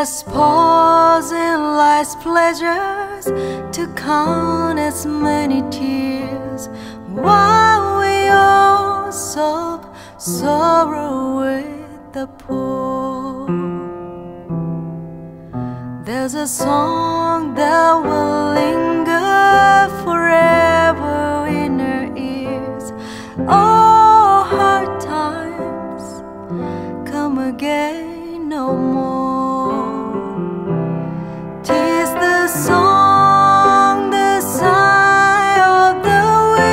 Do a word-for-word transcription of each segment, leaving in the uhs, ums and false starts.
Let's pause in life's pleasures to count as many tears, while we all sob sorrow with the poor. There's a song that will linger forever in our ears. Oh, hard times come again no more. 'Tis the song, the sigh of the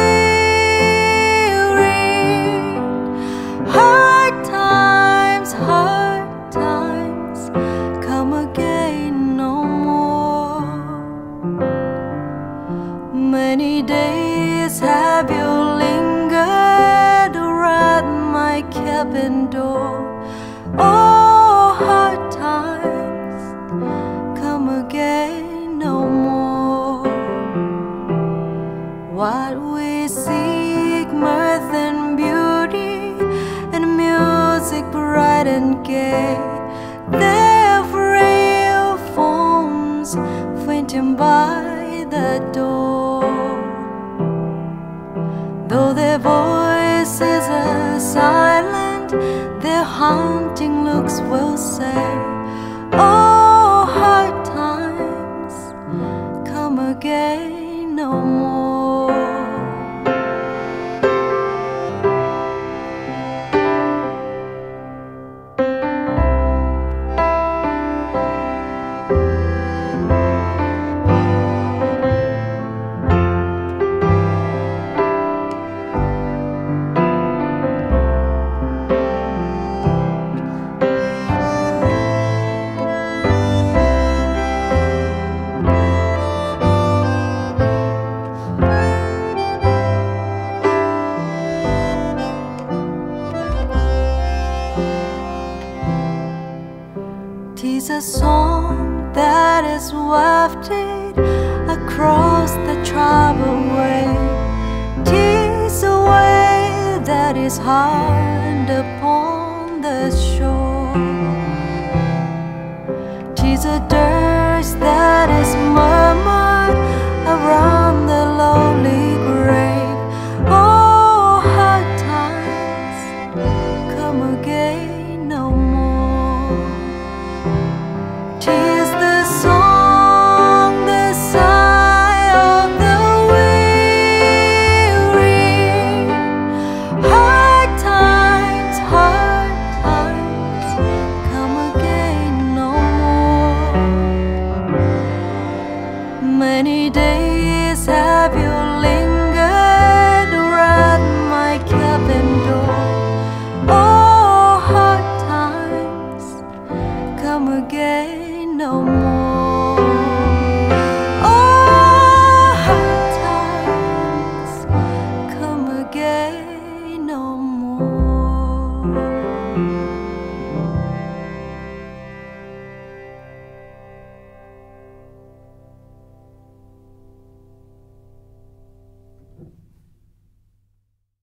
weary. Hard times, hard times come again no more. Many days have you lingered around my cabin door. Oh, hard times come again no more. What we seek, mirth and beauty, and music bright and gay, their frail forms fainting by the door. Though their voices are silent, their haunting looks will say, oh, hard times come again no more. Tis a song that is wafted across the troubled way. Tis a wave that is hard upon the shore. Tis a dirge that